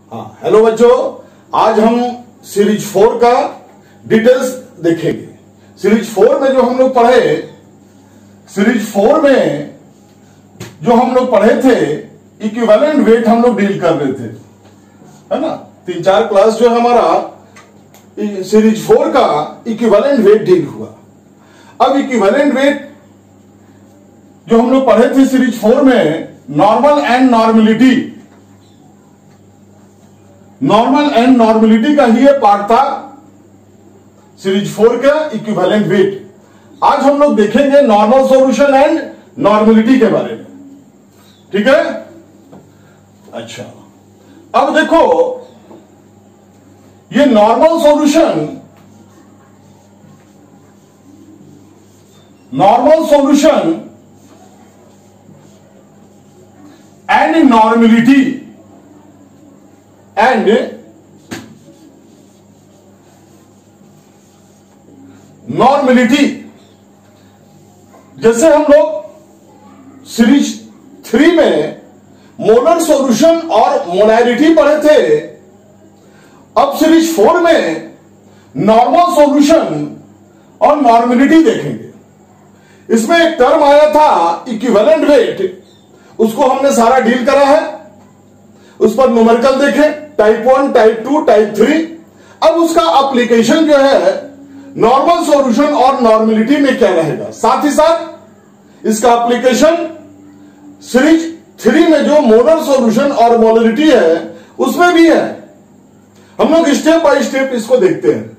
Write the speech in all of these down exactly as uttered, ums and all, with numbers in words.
हाँ हेलो बच्चों, आज हम सीरीज फोर का डिटेल्स देखेंगे। सीरीज फोर में जो हम लोग पढ़े सीरीज फोर में जो हम लोग पढ़े थे इक्विवेलेंट वेट हम लोग डील कर रहे थे, है ना। तीन चार क्लास जो हमारा सीरीज फोर का इक्विवेलेंट वेट डील हुआ। अब इक्विवेलेंट वेट जो हम लोग पढ़े थे सीरीज फोर में normal and normality normal and normality का ही पार्ट था सीरीज फोर का इक्विवेलेंट वेट। आज हम लोग देखेंगे नॉर्मल सॉल्यूशन एंड नॉर्मेलिटी के बारे में, ठीक है। अच्छा, अब देखो ये normal solution normal solution and normality and normality, जैसे हम लोग सीरीज थ्री में मोलर सॉल्यूशन और मोलैरिटी पढ़े थे, अब सीरीज फोर में नॉर्मल सॉल्यूशन और नॉर्मेलिटी देखेंगे। इसमें एक टर्म आया था इक्विवेलेंट वेट, उसको हमने सारा डील करा है। उस पर न्यूमेरिकल देखे, type one, type two, type three. अब उसका एप्लीकेशन जो है नॉर्मल सॉल्यूशन और नॉर्मेलिटी में क्या रहेगा, साथ ही साथ इसका एप्लीकेशन सीरीज थ्री में जो मोलर सॉल्यूशन और मोलरिटी है उसमें भी है। हम लोग स्टेप बाय स्टेप इसको देखते हैं।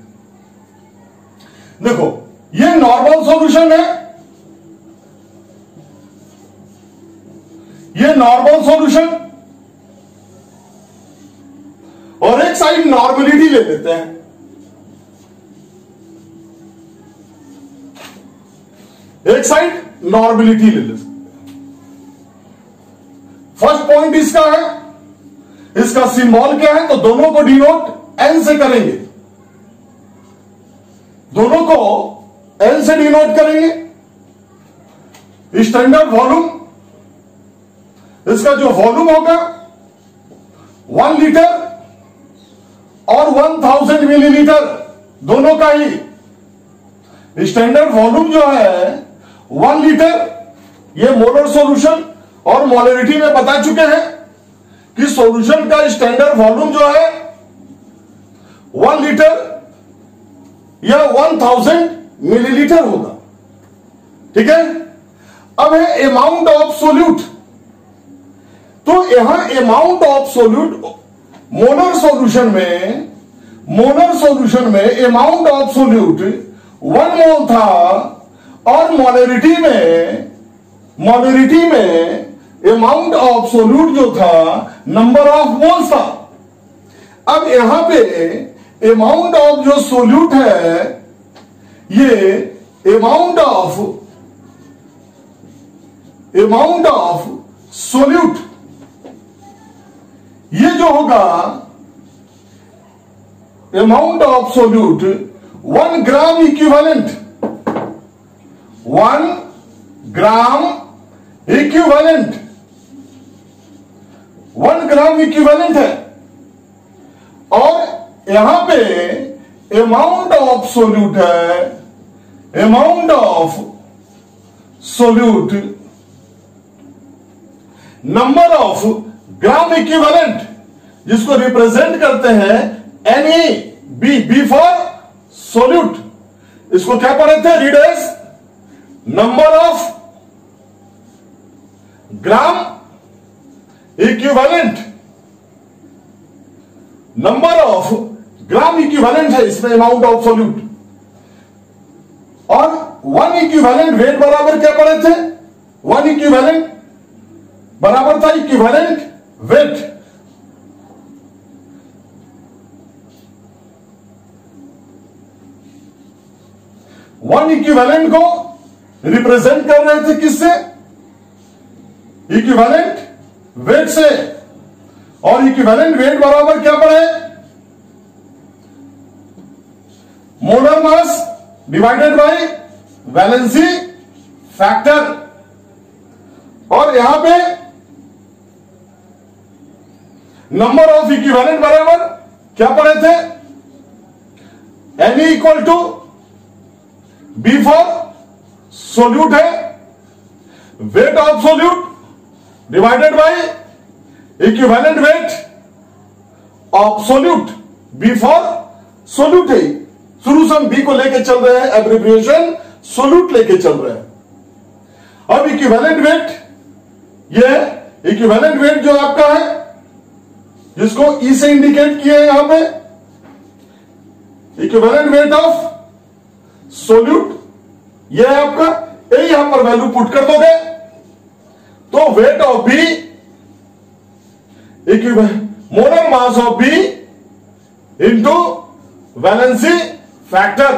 देखो ये नॉर्मल सॉल्यूशन है, ये नॉर्मल सॉल्यूशन, और एक साइड नॉर्मेलिटी ले लेते हैं। एक साइड नॉर्मेलिटी ले लेते हैं। फर्स्ट पॉइंट इसका है, इसका सिंबल क्या है, तो दोनों को डिनोट एन से करेंगे, दोनों को एन से डिनोट करेंगे। स्टैंडर्ड वॉल्यूम, इसका जो वॉल्यूम होगा वन लीटर और वन थाउजेंड मिलीलीटर, दोनों का ही स्टैंडर्ड वॉल्यूम जो है वन लीटर। ये मोलर सॉल्यूशन और मोलरिटी में बता चुके हैं कि सॉल्यूशन का स्टैंडर्ड वॉल्यूम जो है वन लीटर या वन थाउजेंड मिलीलीटर होगा, ठीक है। अब है अमाउंट ऑफ सोल्यूट, तो यहां amount of solute molar solution में मोलर सॉल्यूशन में amount of solute one mole था, और मोलरिटी में मोलरिटी में अमाउंट ऑफ सोल्यूट जो था नंबर ऑफ मोल्स था। अब यहां पे अमाउंट ऑफ जो सोल्यूट है, ये amount of amount of solute ये जो होगा amount of solute one gram equivalent one gram equivalent one gram equivalent है। और यहां पे अमाउंट ऑफ सोल्यूट है amount of solute number of gram equivalent, जिसको रिप्रेजेंट करते हैं N E B, B for solute. इसको क्या पढ़े थे, read as number of gram equivalent. Number of gram equivalent है इसमें अमाउंट ऑफ सोल्यूट। और वन इक्विवेलेंट वेट बराबर क्या पढ़े थे, वन इक्विवेलेंट बराबर था इक्विवेलेंट वेट। वन इक्विवेलेंट को रिप्रेजेंट कर रहे थे किससे, इक्विवेलेंट वेट से। और इक्विवेलेंट वेट बराबर क्या पड़े, molar mass divided by valency factor. और यहां पे नंबर ऑफ इक्विवेलेंट बराबर क्या पढ़े थे, N equal to B for solute है, weight of solute divided by equivalent weight of solute, B for solute है। शुरू से हम बी को लेके चल रहे हैं, एब्रिविएशन सोल्यूट लेके चल रहे हैं। अब इक्विवेलेंट वेट, ये इक्विवेलेंट वेट जो आपका है, जिसको ई से इंडिकेट किया है यहां पे, इक्विवेलेंट वेट ऑफ सोल्यूट, ये है आपका, ये यहां पर वैल्यू पुट कर दोगे तो weight of B molar mass of B into valency factor.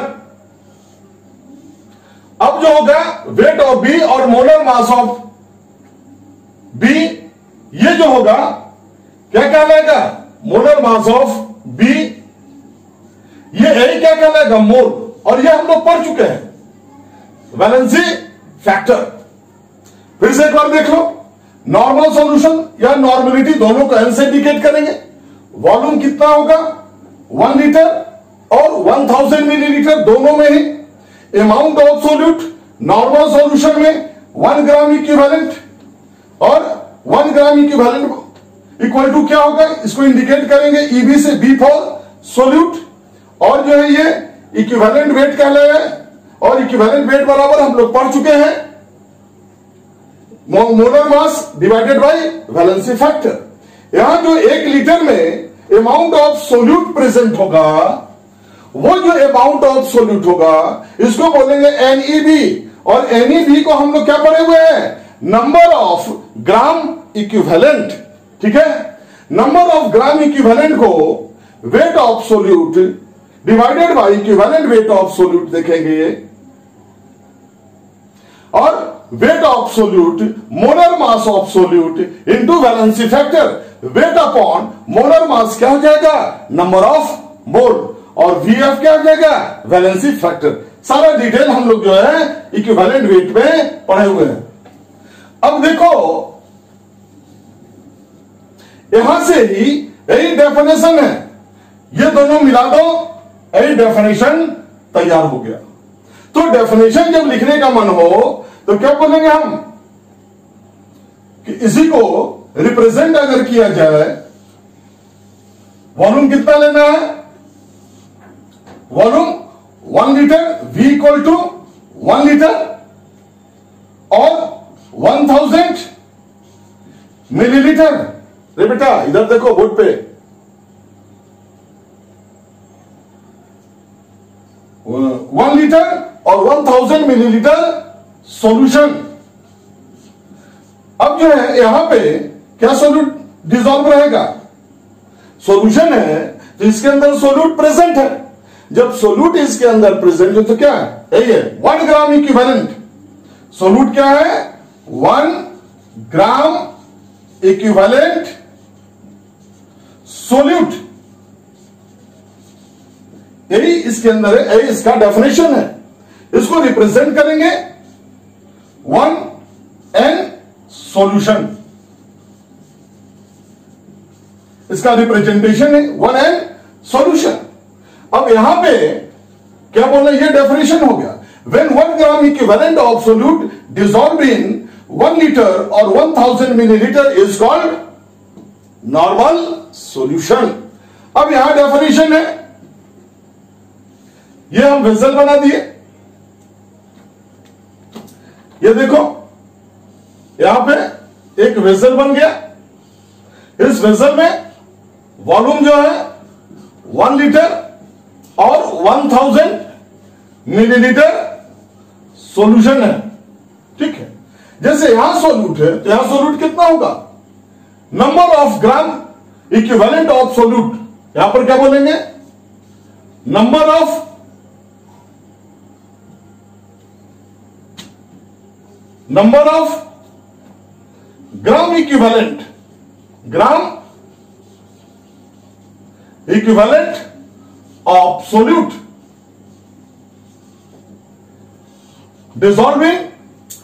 अब जो होगा वेट ऑफ बी और मोलर मास ऑफ बी, ये जो होगा क्या कहलाएगा, मोलर मास ऑफ बी, ये ए क्या कहलाएगा, मोल, और ये हम लोग पढ़ चुके हैं वैलेंसी फैक्टर। फिर से एक बार देख लो, नॉर्मल सॉल्यूशन या नॉर्मलिटी दोनों को एन से इंडिकेट करेंगे। वॉल्यूम कितना होगा, वन लीटर और वन थाउजेंड मिलीलीटर दोनों में ही। Amount of solute normal solution में वन ग्राम इक्विवेलेंट और one gram equivalent equal to क्या होगा, इसको इंडिकेट करेंगे ईबी से, बी फॉर सोल्यूट, और जो है ये इक्विवेलेंट वेट कहलाएगा, और इक्विवेलेंट वेट बराबर हम लोग पढ़ चुके हैं molar mass divided by valency factor. यहां जो एक लीटर में अमाउंट ऑफ सोल्यूट प्रेजेंट होगा, वो जो अमाउंट ऑफ सोल्यूट होगा इसको बोलेंगे एनईबी, और एनईबी को हम लोग क्या पढ़े हुए हैं, नंबर ऑफ ग्राम इक्विवेलेंट। ठीक है, नंबर ऑफ ग्राम इक्विवेलेंट को weight of solute divided by equivalent weight of solute देखेंगे, और weight of solute molar mass of solute into valency factor, weight upon molar mass क्या हो जाएगा, number of मोल, और VF क्या हो जाएगा, वैलेंसी फैक्टर। सारा डिटेल हम लोग जो है इक्विवेलेंट वेट में पढ़े हुए हैं। अब देखो यहां से ही यही डेफिनेशन है, ये दोनों मिला दो, यही डेफिनेशन तैयार हो गया। तो डेफिनेशन जब लिखने का मन हो तो क्या बोलेंगे हम कि इसी को रिप्रेजेंट अगर किया जाए, वॉल्यूम कितना लेना है, volume one litre, V equal to one litre और वन थाउजेंड मिलीलीटर। रे बेटा इधर देखो बोर्ड पे, वन लीटर और वन थाउजेंड मिलीलीटर सॉल्यूशन। अब जो है यहां पे क्या सोल्यूट डिसॉल्व रहेगा, सॉल्यूशन है तो इसके अंदर सोल्यूट प्रेजेंट है। जब सोल्यूट इसके अंदर प्रेजेंट है तो क्या है, यही है वन ग्राम इक्विवेलेंट। सोल्यूट क्या है, वन ग्राम इक्विवेलेंट सोल्यूट, यही इसके अंदर है, यही इसका डेफिनेशन है। इसको रिप्रेजेंट करेंगे वन एन सॉल्यूशन, इसका रिप्रेजेंटेशन है वन एन सॉल्यूशन। अब यहां पे क्या बोल रहे, ये डेफिनेशन हो गया, when one gram equivalent of solute dissolve in one litre और one thousand millilitre is called normal solution. अब यहां डेफिनेशन है, ये हम वेसल बना दिए, ये देखो यहां पे एक वेसल बन गया। इस वेसल में वॉल्यूम जो है वन लीटर और वन थाउजेंड मिलीलीटर सॉल्यूशन है। ठीक है, जैसे यहां सोल्यूट है तो यहां सोल्यूट कितना होगा, number of gram equivalent of solute, यहां पर क्या बोलेंगे, number of number of gram equivalent, gram equivalent of solute dissolving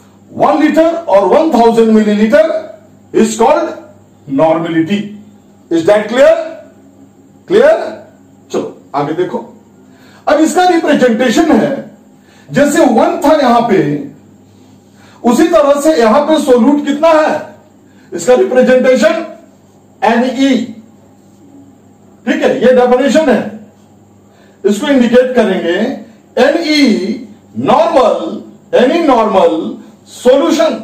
one litre और one thousand millilitre is called normality. Is that clear? Clear? चलो आगे देखो। अब इसका रिप्रेजेंटेशन है, जैसे वन था यहां पे, उसी तरह से यहां पे सोल्यूट कितना है, इसका रिप्रेजेंटेशन एन ई। ठीक है, ये डेफिनेशन है, इसको इंडिकेट करेंगे N E normal, N E normal solution.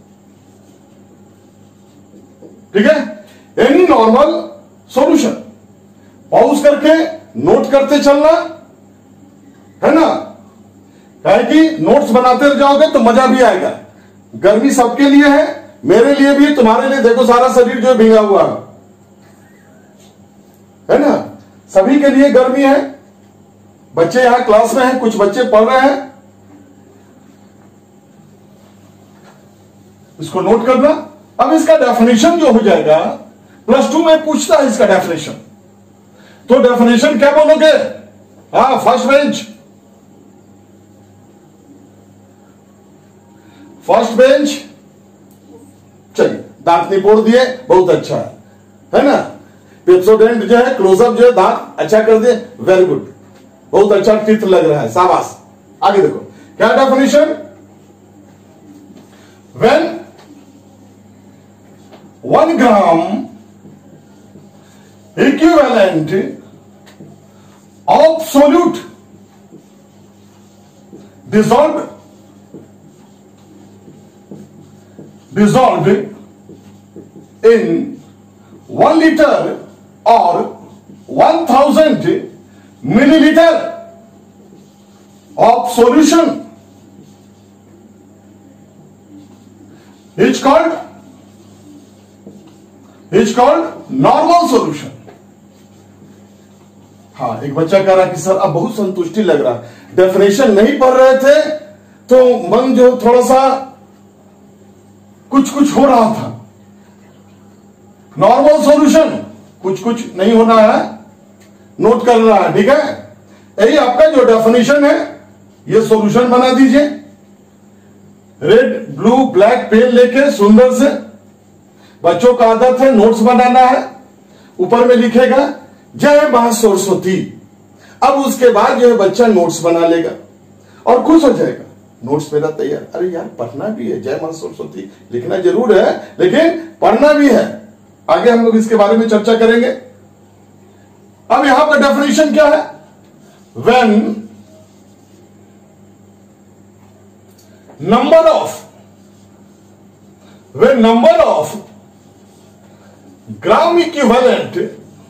ठीक है, एनी नॉर्मल सॉल्यूशन। पॉज करके नोट करते चलना है ना, है कि नोट्स बनाते जाओगे तो मजा भी आएगा। गर्मी सबके लिए है, मेरे लिए भी, तुम्हारे लिए। देखो सारा शरीर जो भीगा हुआ है ना, सभी के लिए गर्मी है। बच्चे यहां क्लास में हैं, कुछ बच्चे पढ़ रहे हैं, इसको नोट करना। अब इसका डेफिनेशन जो हो जाएगा, प्लस टू में पूछता है इसका डेफिनेशन, तो डेफिनेशन क्या बोलोगे? हाँ, फर्स्ट बेंच, फर्स्ट बेंच। चलिए, दांत निपोड़ दिए, बहुत अच्छा है, है ना। पेप्सोडेंट जो है, क्लोजअप जो है, दांत अच्छा कर दिए, वेरी गुड, बहुत अच्छा टीथ लग रहा है, शाबाश। आगे देखो क्या definition. When one gram equivalent of solute dissolved dissolved in one liter or one thousand milliliter of solution is called is called normal solution। हाँ, एक बच्चा कह रहा कि सर अब बहुत संतुष्टि लग रहा, डेफिनेशन नहीं पढ़ रहे थे तो मन जो थोड़ा सा कुछ कुछ हो रहा था। नॉर्मल सॉल्यूशन, कुछ कुछ नहीं होना है, नोट करना है। ठीक है, यही आपका जो डेफिनेशन है, ये सॉल्यूशन बना दीजिए। रेड ब्लू ब्लैक पेन लेके सुंदर से, बच्चों का आदत है नोट्स बनाना है, ऊपर में लिखेगा जय मां सरस्वती। अब उसके बाद जो है बच्चा नोट्स बना लेगा और खुश हो जाएगा, नोट्स मेरा तैयार। अरे यार, पढ़ना भी है, जय मां सरस्वती लिखना जरूर है, लेकिन पढ़ना भी है। आगे हम लोग इसके बारे में चर्चा करेंगे। अब यहां पर डेफिनेशन क्या है? When number of when number of gram equivalent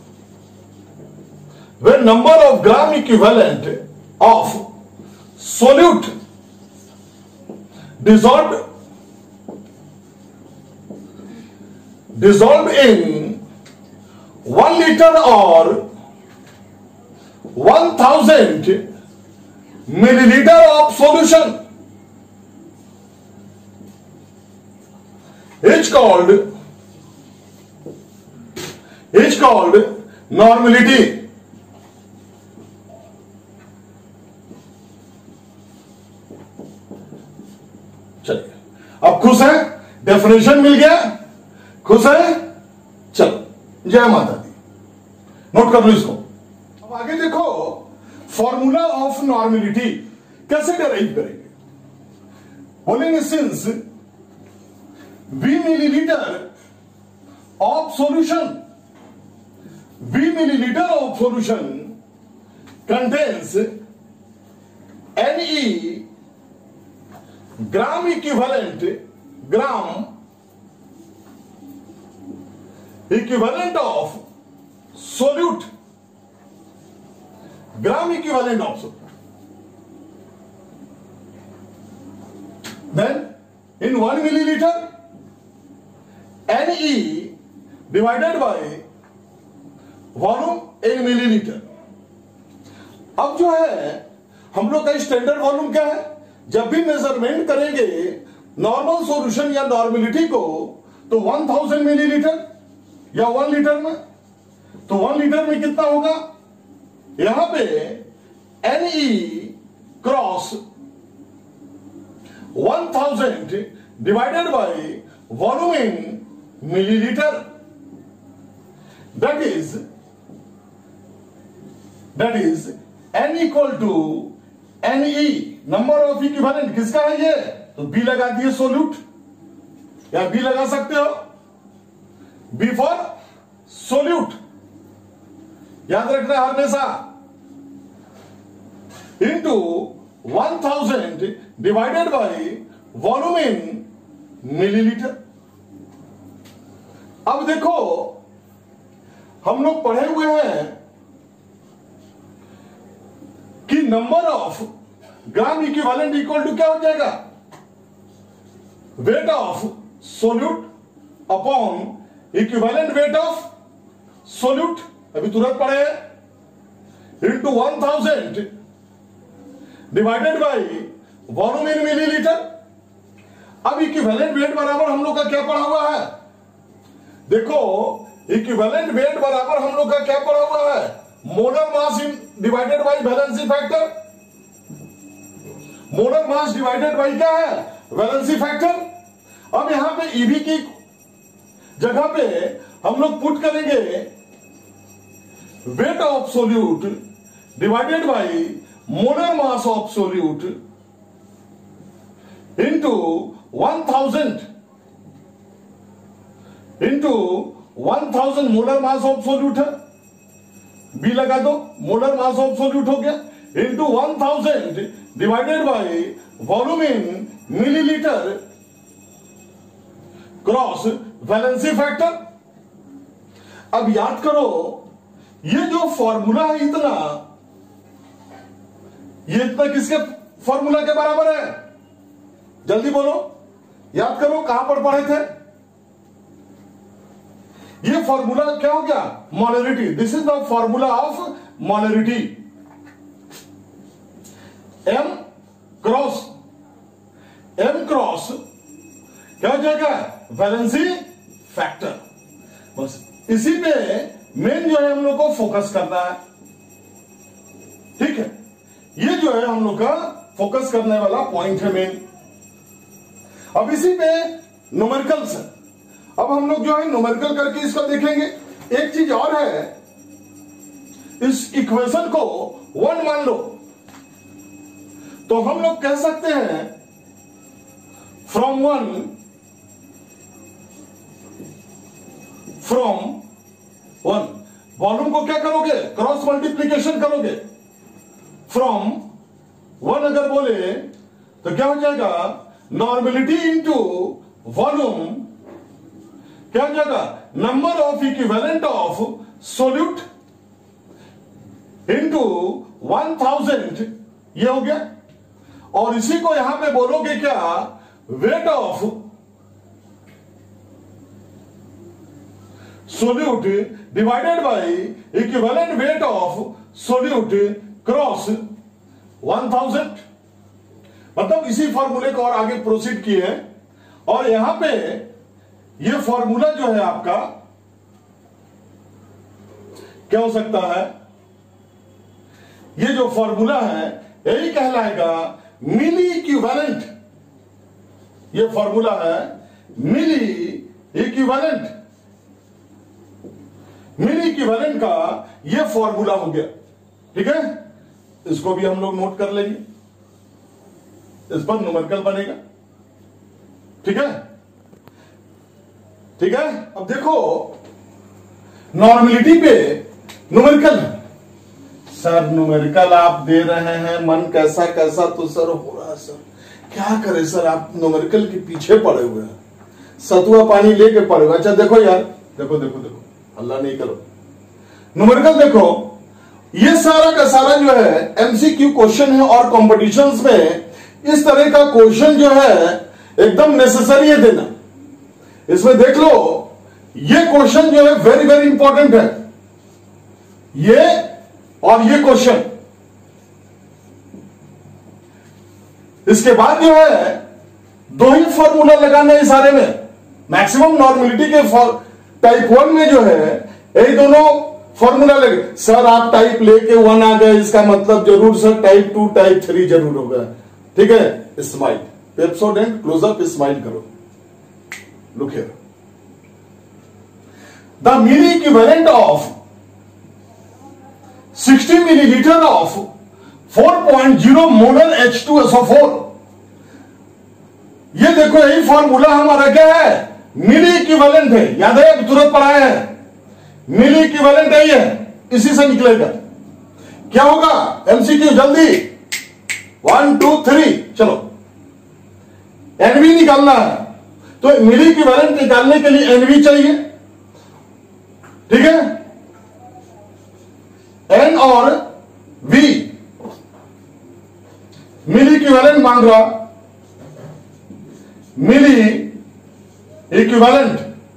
when number of gram equivalent of solute dissolved dissolved in one liter or one thousand milliliter of solution is called is called normality। चलिए, अब खुश है, definition मिल गया, खुश है। चलो, जय माता दी, नोट कर लो इसको। अब आगे देखो, फॉर्मूला ऑफ नॉर्मेलिटी कैसे डेराइव करेंगे। बोलेंगे since V millilitre of solution V millilitre of solution contains N E gram equivalent gram equivalent of solute gram equivalent of solute, then in one millilitre N E divided by volume in millilitre. अब जो है हम लोग का standard volume क्या है? जब भी मेजरमेंट करेंगे नॉर्मल सॉल्यूशन या नॉर्मेलिटी को, तो वन थाउजेंड मिलीलीटर या वन लीटर में, तो वन लीटर में कितना होगा? यहां पे N E cross one thousand divided by volume in millilitre, that is that is n equal to N E, number of equivalent किसका है ये, तो बी लगा दिए सोल्यूट, या बी लगा सकते हो, बी फॉर सोल्यूट, याद रखना हमेशा, into one thousand divided by volume in millilitre. अब देखो हम लोग पढ़े हुए हैं कि number of gram equivalent equal to क्या हो जाएगा, weight of solute upon equivalent weight of solute, अभी तुरंत पढ़े, into one thousand divided by volume in millilitre. अब इक्विवेलेंट वेट बराबर हम लोग का क्या पढ़ा हुआ है, देखो इक्विवेलेंट वेट बराबर हम लोग का क्या पढ़ा हुआ है, molar mass in divided by valency factor, molar mass divided by क्या है, वैलेंसी फैक्टर। अब यहां पे ईवी की जगह पे हम लोग पुट करेंगे weight of solute divided by molar mass of solute into one thousand into one thousand molar mass of solute है, बी लगा दो, मोलर मास ऑफ सोल्यूट हो गया, into one thousand divided by volume in millilitre cross valency factor. अब याद करो ये जो फॉर्मूला है इतना, ये इतना किसके फॉर्मूला के बराबर है, जल्दी बोलो, याद करो कहां पर पढ़े थे, ये फॉर्मूला क्या हो गया, molarity, this is the formula of molarity, M cross M cross क्या हो जाएगा, वैलेंसी फैक्टर। बस इसी पे मेन जो है हम लोग को फोकस करना है, ठीक है, ये जो है हम लोग का फोकस करने वाला पॉइंट है मेन। अब इसी पे न्यूमेरिकल्स है, अब हम लोग जो है न्यूमेरिकल करके इसको देखेंगे। एक चीज और है, इस इक्वेशन को वन मान लो तो हम लोग कह सकते हैं from one from one volume को क्या करोगे, क्रॉस मल्टीप्लीकेशन करोगे, फ्रॉम वन अगर बोले तो क्या हो जाएगा, नॉर्मेलिटी इंटू वॉल्यूम क्या हो जाएगा, number of equivalent of solute into one thousand, ये हो गया। और इसी को यहां पे बोलोगे क्या, weight of solute divided by equivalent weight of solute cross one thousand. मतलब इसी फॉर्मूले को और आगे प्रोसीड किए, और यहां पे ये फॉर्मूला जो है आपका क्या हो सकता है, ये जो फॉर्मूला है यही कहलाएगा मिली इक्विवेलेंट, ये फॉर्मूला है मिली इक्विवेलेंट, मिली इक्विवेलेंट का ये फॉर्मूला हो गया, ठीक है, इसको भी हम लोग नोट कर लेंगे, इस पर न्यूमेरिकल बनेगा, ठीक है, ठीक है। अब देखो नॉर्मेलिटी पे न्यूमेरिकल, सर न्यूमेरिकल आप दे रहे हैं, मन कैसा कैसा तो सर हो रहा है सर, क्या करें सर, आप न्यूमेरिकल के पीछे पड़े हुए हैं, सतुआ पानी लेके पड़े हुए। अच्छा देखो यार, देखो देखो देखो, अल्लाह नहीं करो, न्यूमेरिकल देखो, ये सारा का सारा जो है एमसीक्यू क्वेश्चन है, और कॉम्पिटिशन्स में इस तरह का क्वेश्चन जो है एकदम नेसेसरी है देना। इसमें देख लो, ये क्वेश्चन जो है वेरी वेरी इंपॉर्टेंट है, ये और ये क्वेश्चन। इसके बाद जो है दो ही फॉर्मूला लगाना है सारे में, मैक्सिमम नॉर्मेलिटी के टाइप वन में जो है यही दोनों फॉर्मूला लगे। सर आप टाइप लेके वन आ गए, इसका मतलब जरूर sir type two type three जरूर होगा, ठीक है। स्माइल, पेप्सोडेंट क्लोजअप, स्माइल करो, look here. The milliequivalent of sixty millilitre of four point zero molar H two S O four. ये देखो यही फॉर्मूला हमारा क्या है, मिली इक्विवेलेंट है, याद है तुरंत पढ़ाए हैं, मिली इक्विवेलेंट है, ये इसी से निकलेगा। क्या होगा एमसीक्यू जल्दी, वन टू थ्री, चलो एनवी निकालना है, तो मिली इक्विवेलेंट निकालने के लिए एनवी चाहिए, ठीक है, एन और वी, मिली इक्विवेलेंट मांग रहा, milliequivalent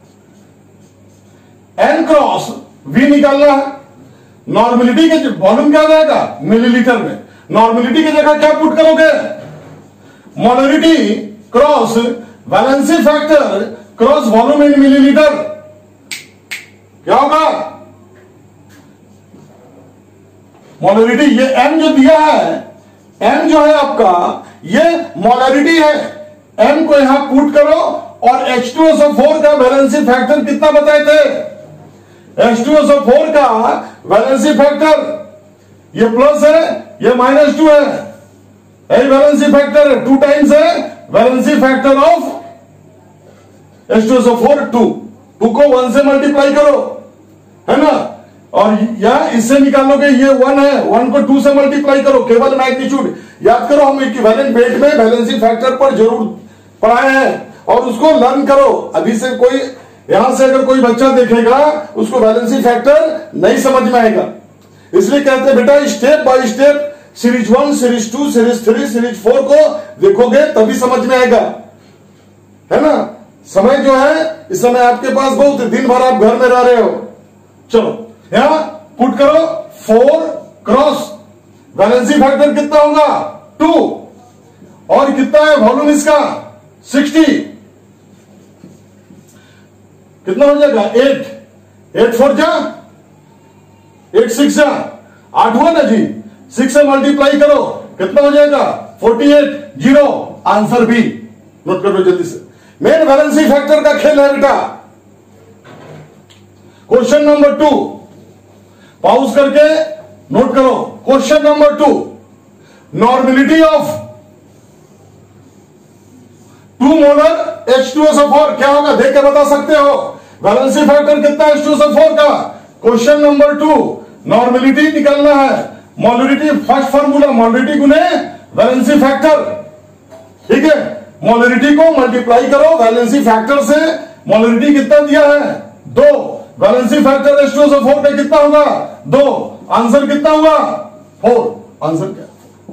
N cross V निकालना है। नॉर्मलिटी के वॉल्यूम क्या जाएगा मिलीलीटर में, नॉर्मलिटी की जगह क्या पुट करोगे, molarity cross valency factor cross volume in millilitre, क्या होगा मोलरिटी, ये एम जो दिया है, एम जो है आपका ये मोलरिटी है, एम को यहां पुट करो और H two S O four का वैलेंसी फैक्टर कितना बताए थे, H two S O four का वैलेंसी फैक्टर, ये प्लस है ये माइनस टू है, यही वैलेंसी फैक्टर है, टू टाइम्स है valency factor of H two S O four, two, two को वन से मल्टीप्लाई करो, है ना, और या इससे निकालोगे ये वन है, वन को टू से मल्टीप्लाई करो, केवल मैग्नीट्यूड याद करो, हम इक्विवेलेंट वेट में वैलेंसी फैक्टर पर जरूर पढ़ाए हैं और उसको लर्न करो। अभी से कोई यहां से अगर कोई बच्चा देखेगा उसको वैलेंसी फैक्टर नहीं समझ में आएगा, इसलिए कहते हैं बेटा step by step series one, series two, series three, series four को देखोगे तभी समझ में आएगा, है ना। समय जो है इस समय आपके पास बहुत, दिन भर आप घर में रह रहे हो, चलो यहां पुट करो फोर क्रॉस वैलेंसी फैक्टर कितना होगा टू, और कितना है वॉल्यूम इसका सिक्सटी, कितना हो जाएगा एट, एट फोर जा एट सिक्स जा आठ हुआ ना जी, सिक्स से मल्टीप्लाई करो कितना हो जाएगा forty eight, zero, answer B, note कर लो जल्दी से। मेन वैलेंसी फैक्टर का खेल है बेटा। क्वेश्चन नंबर टू पॉज करके नोट करो, question number two, normality of two molar H two S O four क्या होगा देख के बता सकते हो, वैलेंसी फैक्टर कितना है H two S O four का। क्वेश्चन नंबर टू, नॉर्मलिटी निकालना है, मोलरिटी फर्स्ट फॉर्मूला मोलरिटी गुने वैलेंसी फैक्टर, ठीक है, मोलरिटी को मल्टीप्लाई करो वैलेंसी फैक्टर से, मोलरिटी कितना दिया है दो, valency factor H two S O four का कितना होगा दो, आंसर कितना हुआ फोर, आंसर क्या,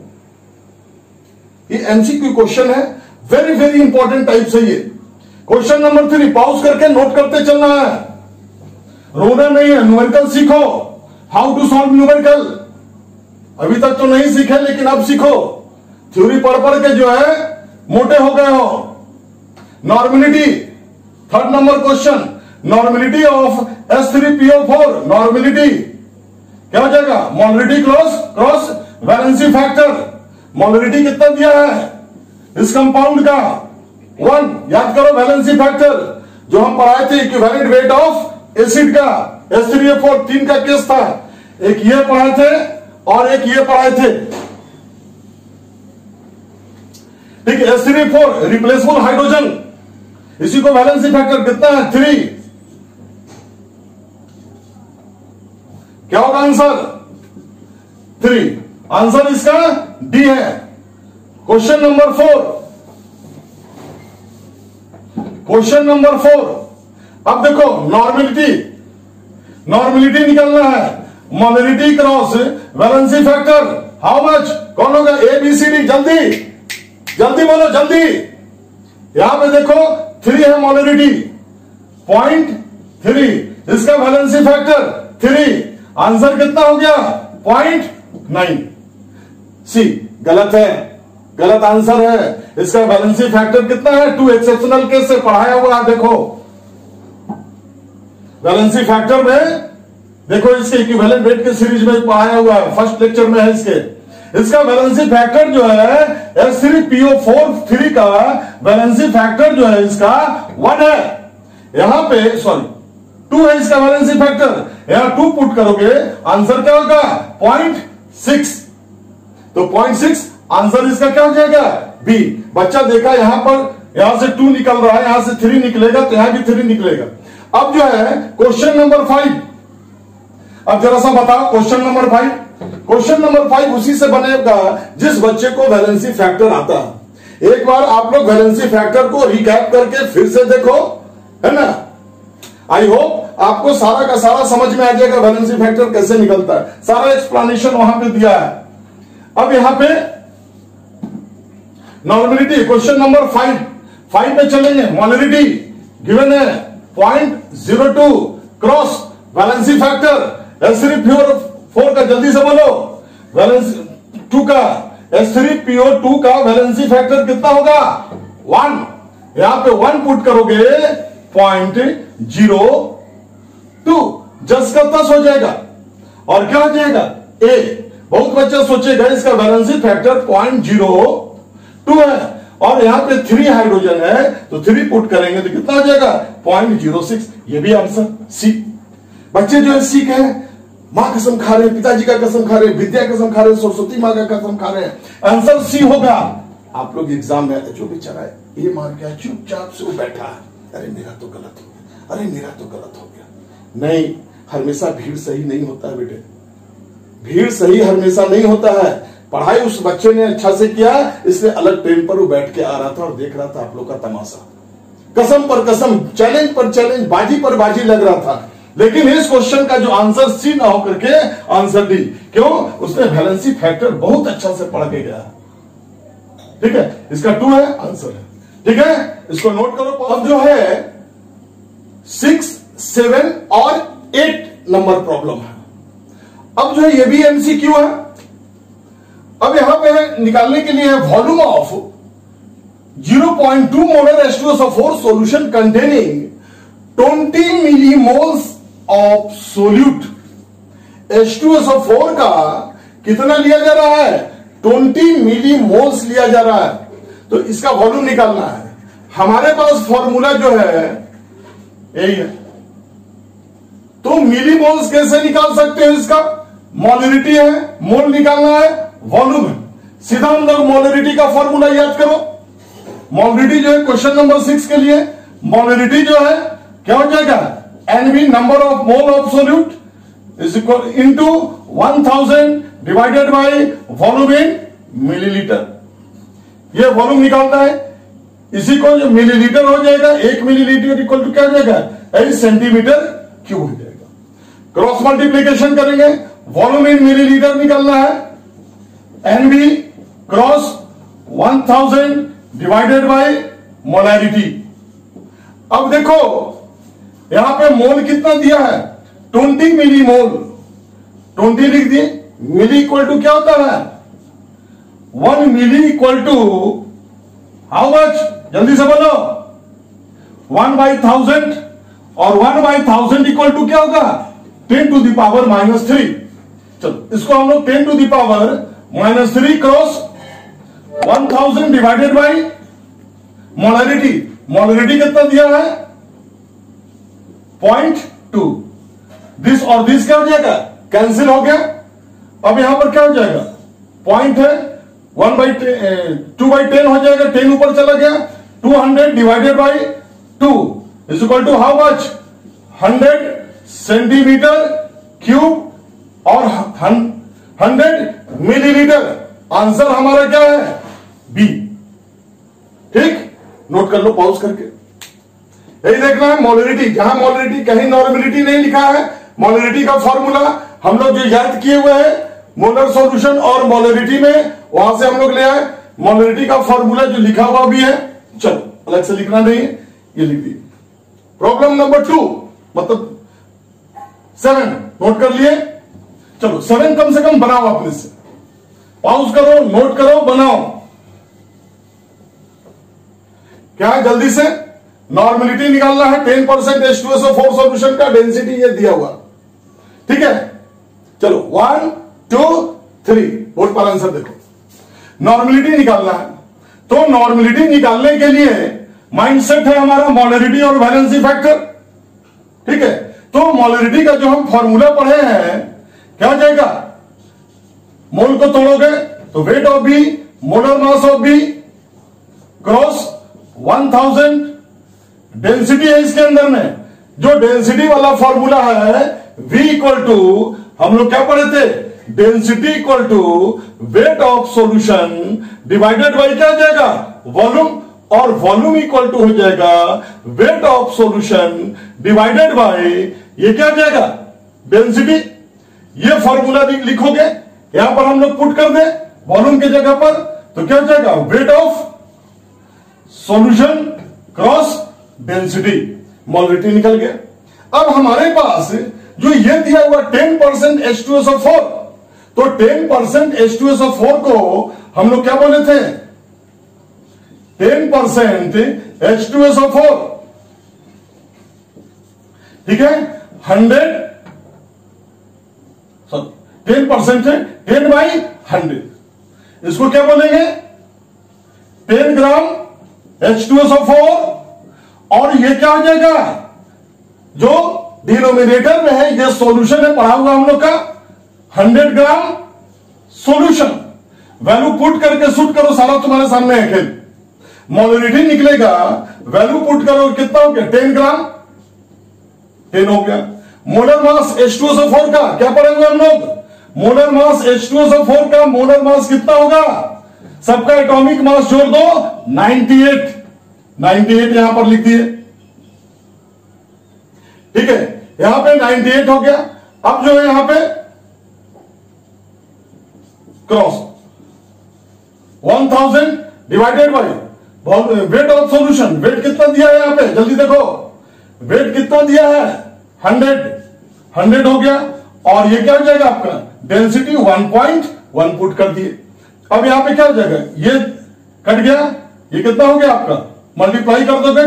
ये एमसीक्यू क्वेश्चन है, वेरी वेरी इंपॉर्टेंट टाइप से ये। क्वेश्चन नंबर थ्री पॉज करके नोट करते चलना है, रोना नहीं है, न्यूमेरिकल सीखो, हाउ टू सॉल्व न्यूमेरिकल, अभी तक तो नहीं सीखे लेकिन अब सीखो, थ्योरी पढ़ पढ़ के जो है मोटे हो गए हो। Normality third number question, normality of S three P O four, normality क्या हो जाएगा molarity cross cross valency factor, molarity कितना दिया है इस कंपाउंड का वन, याद करो वैलेंसी फैक्टर जो हम पढ़ाए थे इक्विवेलेंट वेट ऑफ एसिड का एस थ्री ओ फोर, तीन का केस था, एक ये पढ़ाए थे और एक ये पढ़ाए थे, ठीक है, S three four replaceable hydrogen, इसी को वैलेंसी फैक्टर कितना है थ्री, क्या होगा आंसर थ्री, आंसर इसका डी है। Question number four, question number four, अब देखो नॉर्मलिटी, नॉर्मलिटी निकालना है, molarity cross valency factor how much, कौन होगा ए बी सी डी, जल्दी जल्दी बोलो जल्दी, यहां पे देखो थ्री है मोलरिटी, पॉइंट थ्री, इसका वैलेंसी फैक्टर थ्री, आंसर कितना हो गया पॉइंट नाइन, सी गलत है, गलत आंसर है, इसका वैलेंसी फैक्टर कितना है टू, एक्सेप्शनल केस से पढ़ाया हुआ है, देखो वैलेंसी फैक्टर में देखो इसके इक्विवेलेंट वेट के सीरीज में पढ़ाया हुआ है, फर्स्ट लेक्चर में है इसके, इसका वैलेंसी फैक्टर जो है S three P O four three का वैलेंसी फैक्टर जो है इसका वन है, यहां पे सॉरी टू है इसका वैलेंसी फैक्टर, यहां टू पुट करोगे आंसर क्या होगा पॉइंट सिक्स, तो पॉइंट सिक्स आंसर इसका क्या हो जाएगा बी। बच्चा देखा यहां पर यहां से टू निकल रहा है, यहां से थ्री निकलेगा तो यहां भी थ्री निकलेगा। अब जो है क्वेश्चन नंबर फाइव, अब जरा सा बताओ question number five, question number five उसी से बनेगा जिस बच्चे को वैलेंसी फैक्टर आता है। एक बार आप लोग वैलेंसी फैक्टर को रिकैप करके फिर से देखो, है ना। आई होप आपको सारा का सारा समझ में आ जाएगा वैलेंसी फैक्टर कैसे निकलता है, सारा एक्सप्लेनेशन वहां पे दिया है। अब यहां पे normality question number five, five पे चलेंगे। मॉलरिटी गिवन है point zero two cross valency factor S three P O four का, जल्दी से बोलो वैलेंसी टू का S three P O two का वैलेंसी फैक्टर कितना होगा वन। यहां पे वन पुट करोगे पॉइंट जीरो टू, जस का तस हो जाएगा और क्या हो जाएगा ए। बहुत बच्चा सोचेगा इसका valency factor point zero two है और यहां पे थ्री हाइड्रोजन है तो थ्री पुट करेंगे तो कितना हो जाएगा पॉइंट जीरो सिक्स। ये भी आंसर सी। बच्चे जो है सी कहे मां कसम खा रहे हैं, पिताजी का कसम खा रहे हैं, विद्या कसम खा रहे हैं, सरस्वती मां का कसम खा रहे हैं, आंसर सी होगा। आप लोग एग्जाम में जो बेचारा है ये मार गया चुपचाप से वो बैठा है, अरे मेरा तो गलत हो गया, अरे मेरा तो गलत हो गया। नहीं, हमेशा भीड़ सही नहीं होता है बेटे, भीड़ सही हमेशा नहीं होता है। पढ़ाई उस बच्चे ने अच्छा से किया इसलिए अलग ट्रेन पर वो बैठ के आ रहा था और देख रहा था आप लोग का तमाशा, कसम पर कसम, चैलेंज पर चैलेंज, बाजी पर बाजी लग रहा था। लेकिन इस क्वेश्चन का जो आंसर सी ना होकर के आंसर डी, क्यों? उसने वैलेंसी फैक्टर बहुत अच्छा से पढ़ के गया। ठीक है, इसका टू है आंसर है। ठीक है, इसको नोट करो। अब जो है सिक्स सेवन और एट नंबर प्रॉब्लम है। अब जो है ये भी एमसीक्यू है। अब यहां पे निकालने के लिए है volume of zero point two molar H two S O four solution containing twenty millimoles of solute. H two S O four का कितना लिया जा रहा है? ट्वेंटी मिलीमोल्स लिया जा रहा है। तो इसका वॉल्यूम निकालना है। हमारे पास फॉर्मूला जो है यही है। तो मिलीमोल्स कैसे निकाल सकते हो? इसका मोलरिटी है, मोल निकालना है, वॉल्यूम है। सीधा हम लोग मोलरिटी का फॉर्मूला याद करो। मोलरिटी जो है क्वेश्चन नंबर सिक्स के लिए मोलरिटी जो है क्या हो जाएगा? N V number of mole of solute is equal into one thousand divided by volume in millilitre. ये वॉल्यूम निकालना है। इसी को जो मिलीलीटर हो जाएगा, एक मिलीलीटर इक्वल टू क्या हो जाएगा? एट सेंटीमीटर क्यूब हो जाएगा। क्रॉस मल्टीप्लीकेशन करेंगे, वॉल्यूम इन मिलीलीटर निकालना है। N V cross one thousand divided by molarity. अब देखो यहां पे मोल कितना दिया है? ट्वेंटी मिली मोल। ट्वेंटी लिख दिए। मिली इक्वल टू क्या होता है? One milli equal to how much? जल्दी से बोलो। वन बाई थाउजेंड, और one by thousand equal to क्या होगा? Ten to the power minus three. चलो इसको हम लोग ten to the power minus three cross one thousand divided by molarity. Molarity कितना दिया है? Point two. दिस और दिस क्या हो जाएगा? कैंसिल हो गया। अब यहां पर क्या हो जाएगा? पॉइंट है, one by two by ten हो जाएगा। टेन ऊपर चला गया। Two hundred divided by two is equal to how much? Hundred centimetre cube और हंड्रेड मिलीलीटर। आंसर हमारा क्या है? बी। ठीक, नोट कर लो पॉज करके। यही देखना है मोलरिटी। जहां मोलरिटी, कहीं नॉर्मलिटी नहीं लिखा है। मोलरिटी का फॉर्मूला हम लोग जो याद किए हुए हैं मोलर सॉल्यूशन और मोलरिटी में, वहां से हम लोग ले आए। मोलरिटी का फॉर्मूला जो लिखा हुआ भी है, चलो अलग से लिखना नहीं है, ये लिख दिए। प्रॉब्लम नंबर टू मतलब सेवन नोट कर लिए। चलो सेवन कम से कम बनाओ अपने से। पॉज करो, नोट करो, बनाओ। क्या है? जल्दी से नॉर्मलिटी निकालना है। Ten percent H two S O four solution का डेंसिटी ये दिया हुआ। ठीक है, चलो वन टू थ्री बोर्ड पर आंसर देखो। नॉर्मलिटी निकालना है। तो नॉर्मलिटी निकालने के लिए माइंडसेट है हमारा मोलरिटी और वैलेंसी फैक्टर। ठीक है, तो मोलरिटी का जो हम फॉर्मूला पढ़े हैं, क्या हो जाएगा? मोल को तोड़ोगे तो weight of B, molar mass of B cross one thousand, density है इसके अंदर में। जो डेंसिटी वाला फॉर्मूला है V इक्वल टू, हम लोग क्या पढ़े थे? Density equal to weight of solution divided by क्या हो जाएगा? वॉल्यूम, और वॉल्यूम इक्वल टू हो जाएगा weight of solution divided by ये क्या हो जाएगा? डेंसिटी। ये फॉर्मूला भी लिखोगे, यहां पर हम लोग पुट कर दे वॉल्यूम की जगह पर, तो क्या हो जाएगा? Weight of solution cross density, molarity निकल गया। अब हमारे पास जो ये दिया हुआ ten percent H two S O four, तो ten percent H two S O four को हम लोग क्या बोले थे? Ten percent H two S O four, ठीक है, हंड्रेड, सॉरी टेन परसेंट है टेन बाई हंड्रेड, इसको क्या बोलेंगे? Ten gram H two S O four, और ये क्या हो जाएगा? जो डिनोमिनेटर में है ये सॉल्यूशन है पढ़ा हुआ हम लोग का, hundred gram solution. Value put करके शूट करो, सारा तुम्हारे सामने है खेल। मोलरिटी निकलेगा, वैल्यू पुट करो, कितना हो गया? टेन ग्राम, टेन हो गया। Molar mass H two S O four का क्या पढ़ेंगे हम लोग? Molar mass H two S O four का मोलर मास कितना होगा? सबका एटॉमिक मास जोड़ दो, अट्ठानवे, अट्ठानवे यहां पर लिख दिए, ठीक है, यहां पे अट्ठानवे हो गया। अब जो है यहां पे cross one thousand divided by weight of solution, weight कितना दिया है यहां पे? जल्दी देखो, वेट कितना दिया है? हंड्रेड, हंड्रेड हो गया। और ये क्या हो जाएगा आपका? Density one point one put कर दिए। अब यहां पे क्या हो जाएगा? ये कट गया, ये कितना हो गया आपका? मल्टीप्लाई कर दोगे,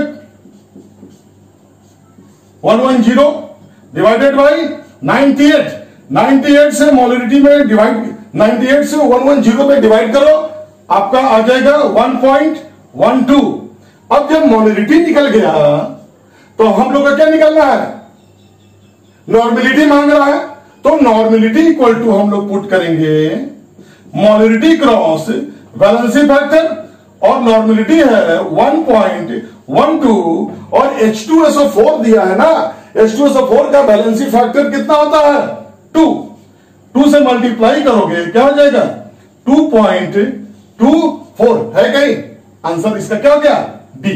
one one zero divided by ninety eight, ninety eight से मोलरिटी में डिवाइड, नाइनटी एट से वन वन जीरो में डिवाइड करो, आपका आ जाएगा वन पॉइंट वन टू। अब जब मोलरिटी निकल गया तो हम लोग का क्या निकलना है? नॉर्मेलिटी मांग रहा है, तो नॉर्मेलिटी इक्वल टू हम लोग पुट करेंगे मोलरिटी क्रॉस वैलेंसी फैक्टर, और नॉर्मेलिटी है वन पॉइंट वन टू, और H two S O four दिया है ना, H two S O four का वैलेंसी फैक्टर कितना होता है? टू, टू से मल्टीप्लाई करोगे क्या हो जाएगा? टू पॉइंट टू फोर है कहीं? आंसर इसका क्या हो गया? डी।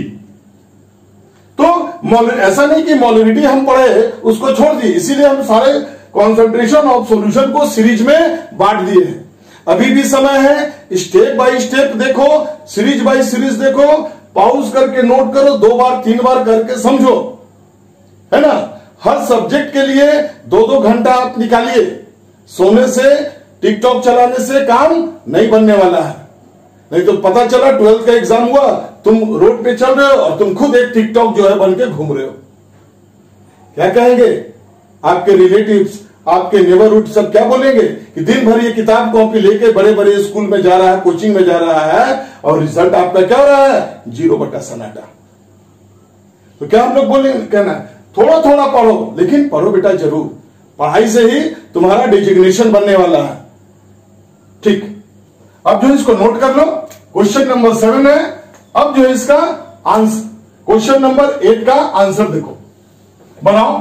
तो ऐसा नहीं कि मोलरिटी हम पढ़े उसको छोड़ दिए, इसीलिए हम सारे कॉन्सेंट्रेशन ऑफ सॉल्यूशन को सीरीज में बांट दिए हैं। अभी भी समय है, स्टेप बाय स्टेप देखो, सीरीज बाय सीरीज देखो, पॉज करके नोट करो, दो बार तीन बार करके समझो, है ना। हर सब्जेक्ट के लिए दो दो घंटा आप निकालिए, सोने से टिकटॉक चलाने से काम नहीं बनने वाला है। नहीं तो पता चला ट्वेल्थ का एग्जाम हुआ, तुम रोड पे चल रहे हो और तुम खुद एक टिकटॉक जो है बन के घूम रहे हो। क्या कहेंगे आपके रिलेटिव्स, आपके नेबरहुड सब क्या बोलेंगे कि दिन भर ये किताब कॉपी लेके बड़े बड़े स्कूल में जा रहा है, कोचिंग में जा रहा है, और रिजल्ट आपका क्या हो रहा है? जीरो बटा सन्नाटा। तो क्या हम लोग बोलेंगे? कहना थोड़ा थोड़ा पढ़ो, लेकिन पढ़ो बेटा जरूर, पढ़ाई से ही तुम्हारा डिजिग्नेशन बनने वाला है। ठीक, अब जो इसको नोट कर लो, क्वेश्चन नंबर सेवन है। अब जो है इसका आंसर, क्वेश्चन नंबर एट का आंसर देखो, बनाओ।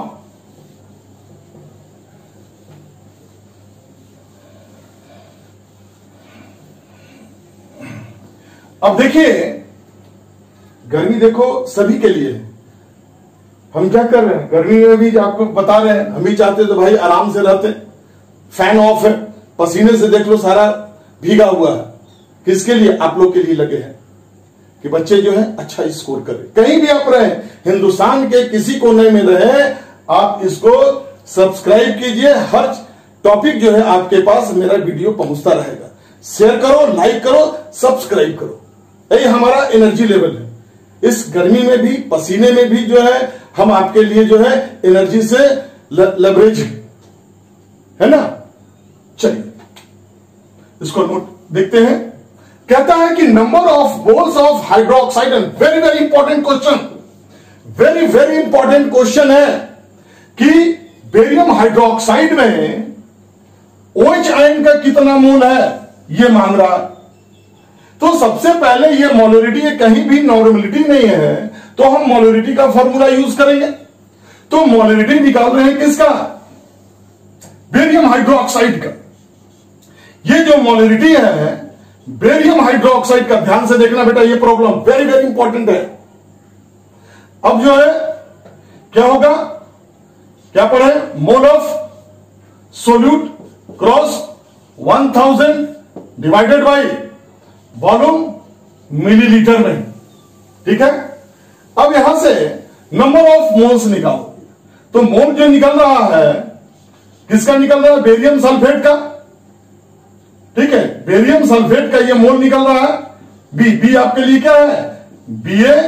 अब देखिए, गर्मी देखो सभी के लिए, हम क्या कर रहे हैं गर्मी में भी, आपको बता रहे हैं, हम भी चाहते तो भाई आराम से रहते, फैन ऑफ है, पसीने से देख लो सारा भीगा हुआ है। किसके लिए? आप लोग के लिए लगे हैं कि बच्चे जो है अच्छा स्कोर करें। कहीं भी आप रहे, हिंदुस्तान के किसी कोने में रहे, आप इसको सब्सक्राइब कीजिए। हर टॉपिक जो है आपके पास मेरा वीडियो पहुंचता रहेगा। शेयर करो, लाइक करो, सब्सक्राइब करो, यही हमारा एनर्जी लेवल है। इस गर्मी में भी, पसीने में भी जो है हम आपके लिए जो है एनर्जी से लेवरेज है ना। चलिए इसको नोट देखते हैं। कहता है कि number of moles of hydroxide, and very very important question, very very important question है कि बेरियम हाइड्रोक्साइड में OH आयन का कितना मोल है ये मांग रहा है। तो सबसे पहले ये मोलरिटी कहीं भी नॉर्मलिटी नहीं है, तो हम मोलरिटी का फॉर्मूला यूज करेंगे। तो मोलरिटी निकाल रहे हैं किसका? बेरियम हाइड्रोक्साइड का। ये जो मोलरिटी है बेरियम हाइड्रोक्साइड का, ध्यान से देखना बेटा, ये प्रॉब्लम वेरी वेरी इंपॉर्टेंट है। अब जो है क्या होगा, क्या पढ़े, mole of solute cross one thousand divided by volume millilitre में, ठीक है। अब यहां से नंबर ऑफ मोल्स निकालो। तो मोल जो निकल रहा है किसका निकल रहा है? बेरियम सल्फेट का, ठीक है। बेरियम सल्फेट का ये मोल निकल रहा है बी। बी आपके लिए क्या है? बी ए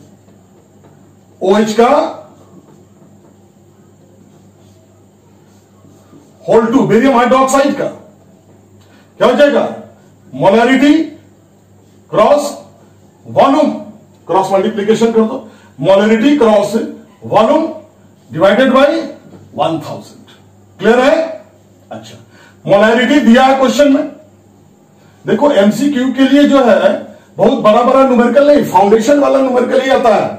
ओ एच का होल टू, बेरियम हाइड्रोक्साइड का क्या हो जाएगा? Molarity cross volume, cross multiplication कर दो, molarity cross volume divided by one thousand. Clear है? अच्छा, मोलरिटी दिया है क्वेश्चन में। देखो एमसीक्यू के लिए जो है बहुत बड़ा बड़ा न्यूमेरिकल नहीं, फाउंडेशन वाला न्यूमेरिकल ही आता है।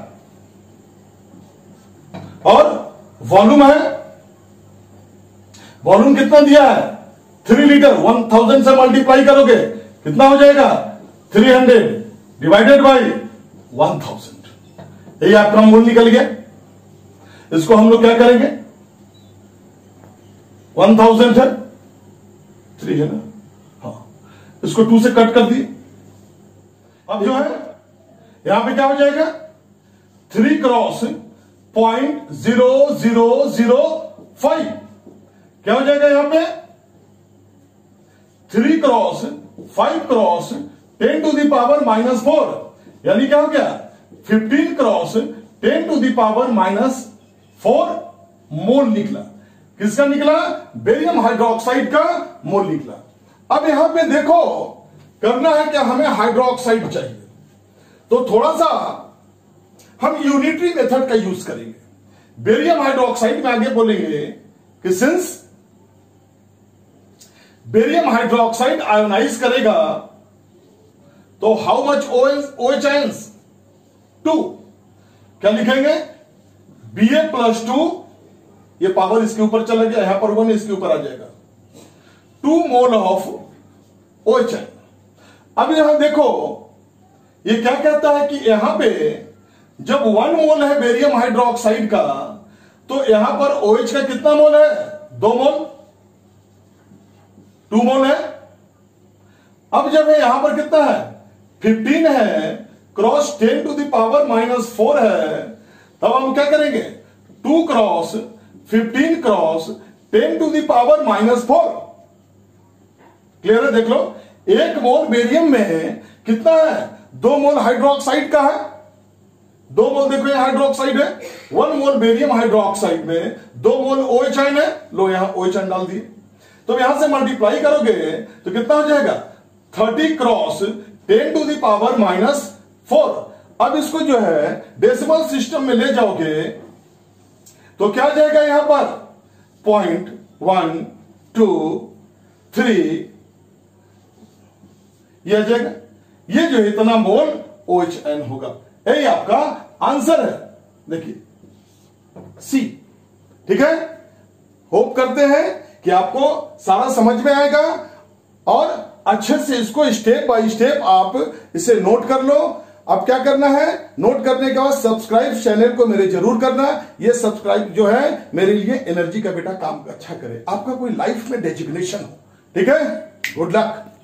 और वॉल्यूम है, वॉल्यूम कितना दिया है? Three litre. वन थाउजेंड से मल्टीप्लाई करोगे कितना हो जाएगा? Three hundred divided by one thousand. यही आपका मोल निकल गया। इसको हम लोग क्या करेंगे? वन थाउजेंड है, थ्री है ना, हाँ, इसको टू से कट कर दिए। अब जो है यहां पे क्या हो जाएगा? Three cross point zero zero zero five क्या हो जाएगा यहां पे? Three cross five cross ten to the power minus four, यानी क्या हो गया? Fifteen cross ten to the power minus four mole निकला। किसका निकला? बेरियम हाइड्रोक्साइड का मोल निकला। अब यहां पे देखो करना है क्या, हमें हाइड्रोक्साइड चाहिए, तो थोड़ा सा हम यूनिटरी मेथड का यूज करेंगे। बेरियम हाइड्रोक्साइड में आगे बोलेंगे कि सिंस बेरियम हाइड्रोक्साइड आयोनाइज करेगा तो how much OH ions? Two. क्या लिखेंगे? बी ए प्लस टू, ये पावर इसके ऊपर चला गया, यहां पर वन इसके ऊपर आ जाएगा, two mole of OH ion. अब यहां देखो ये क्या कहता है कि यहां पे जब वन मोल है बेरियम हाइड्रोक्साइड का, तो यहां पर OH का कितना मोल है? दो मोल, टू मोल है। अब जब है यहां पर कितना है? फिफ्टीन है, cross ten to the power minus four है, तब हम क्या करेंगे? Two cross fifteen cross ten to the power minus four. Clear है? देख लो, एक मोल बेरियम में कितना है? दो मोल हाइड्रोक्साइड का है, दो मोल देखो यहां हाइड्रोक्साइड है, वन मोल बेरियम हाइड्रोक्साइड में दो मोल OH आयन है। लो यहां OH आयन डाल दिए, तो यहां से मल्टीप्लाई करोगे तो कितना हो जाएगा? Thirty cross ten to the power minus four. अब इसको जो है डेसिमल सिस्टम में ले जाओगे तो क्या जाएगा यहां पर? पॉइंट वन टू थ्री, यह जाएगा। ये जो इतना मोल OH आयन होगा, यही आपका आंसर है। देखिए सी, ठीक है। होप करते हैं कि आपको सारा समझ में आएगा और अच्छे से इसको स्टेप बाय स्टेप आप इसे नोट कर लो। अब क्या करना है? नोट करने के बाद सब्सक्राइब चैनल को मेरे जरूर करना। ये सब्सक्राइब जो है मेरे लिए एनर्जी का बेटा काम अच्छा करे, आपका कोई लाइफ में डेजिग्नेशन हो, ठीक है। Good luck.